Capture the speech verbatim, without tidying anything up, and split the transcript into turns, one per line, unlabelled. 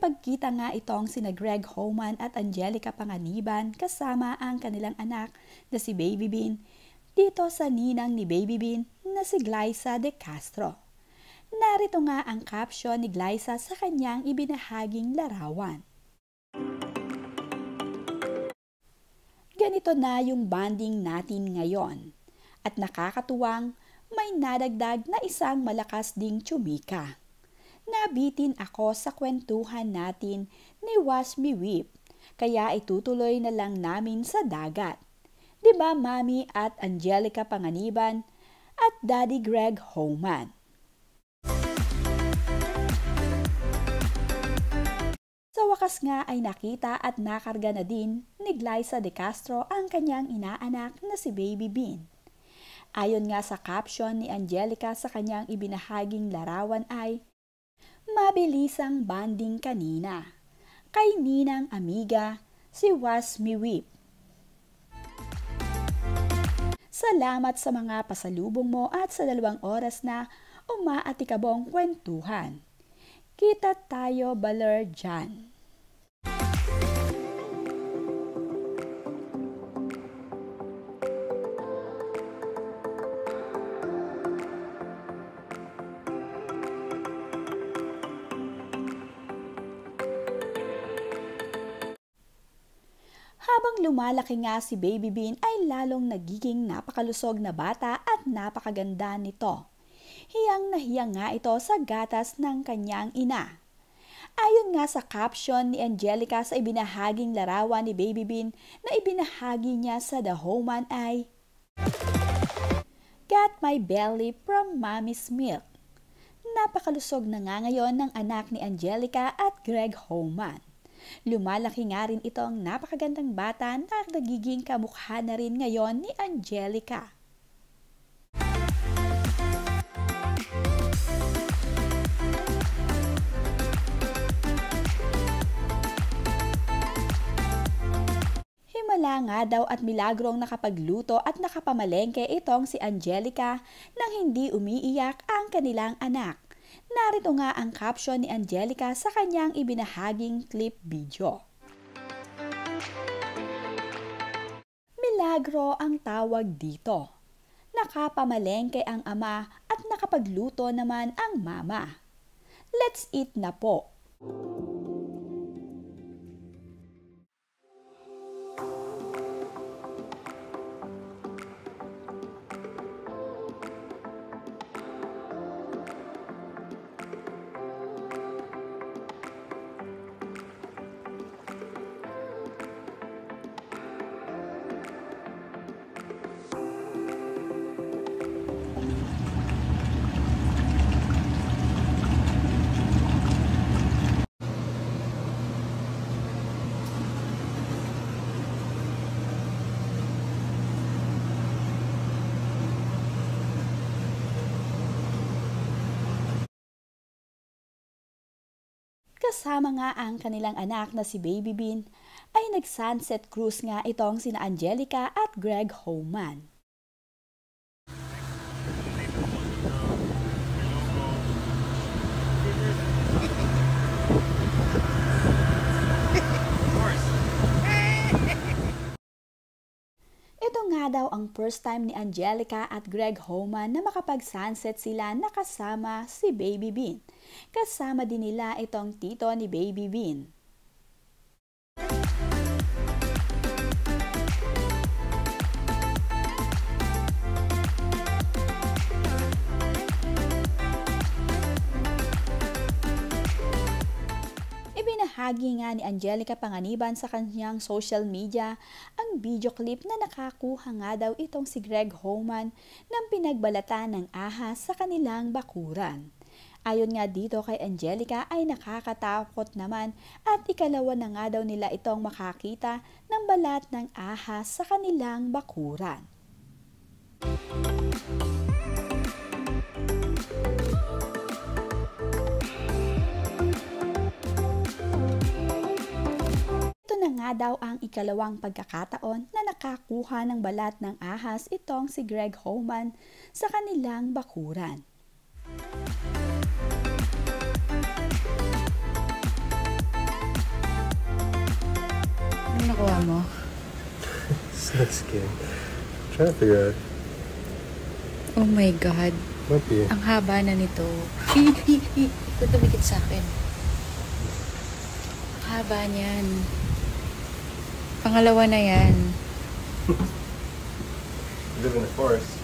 Nagpagkita nga itong sina Greg Homan at Angelica Panganiban kasama ang kanilang anak na si Baby Bean dito sa ninang ni Baby Bean na si Glyza De Castro. Narito nga ang caption ni Glyza sa kanyang ibinahaging larawan. Ganito na yung bonding natin ngayon at nakakatuwang may nadagdag na isang malakas ding tsumika. Nabitin ako sa kwentuhan natin ni Wasmi Whip, kaya itutuloy na lang namin sa dagat. Diba Mami at Angelica Panganiban at Daddy Greg Homan? Sa wakas nga ay nakita at nakarga na din ni Glyza De Castro ang kanyang inaanak na si Baby Bean. Ayon nga sa caption ni Angelica sa kanyang ibinahaging larawan ay, mabilisang banding kanina, kay ninang amiga, si Wasmi Whip. Salamat sa mga pasalubong mo at sa dalawang oras na umaatikabong kwentuhan. Kita tayo baler dyan. Habang lumalaki nga si Baby Bean ay lalong nagiging napakalusog na bata at napakaganda nito. Hiyang na hiyang nga ito sa gatas ng kanyang ina. Ayon nga sa caption ni Angelica sa ibinahaging larawan ni Baby Bean na ibinahagi niya sa The Homan ay, Got my belly from Mommy's milk. Napakalusog na nga ngayon ng anak ni Angelica at Greg Homan. Lumalaki nga rin itong napakagandang bata na nagiging kamukha na rin ngayon ni Angelica. Himala nga daw at milagrong nakapagluto at nakapamalengke itong si Angelica nang hindi umiiyak ang kanilang anak. Narito nga ang caption ni Angelica sa kanyang ibinahaging clip video. Milagro ang tawag dito. Nakapamalengke ang ama at nakapagluto naman ang mama. Let's eat na po. Kasama nga ang kanilang anak na si Baby Bean, ay nag-sunset cruise nga itong sina Angelica at Greg Homan. Ito nga daw ang first time ni Angelica at Greg Homan na makapag-sunset sila nakasama si Baby Bean. Kasama din nila itong tito ni Baby Bean. Ibinahagi nga ni Angelica Panganiban sa kanyang social media ang video clip na nakakuha nga daw itong si Greg Homan ng pinagbalatan ng ahas sa kanilang bakuran. Ayon nga dito kay Angelica ay nakakatakot naman at ikalawa na nga daw nila itong makakita ng balat ng ahas sa kanilang bakuran. Ito na nga daw ang ikalawang pagkakataon na nakakuha ng balat ng ahas itong si Greg Homan sa kanilang bakuran. mo?
Snake skin. I'm trying to figure out.
Oh my God.
Might be.
Ang haba na nito. Hi, hi, hi. Ito tumikit sa akin. Ang haba niyan. Pangalawa na yan.
Live in the forest.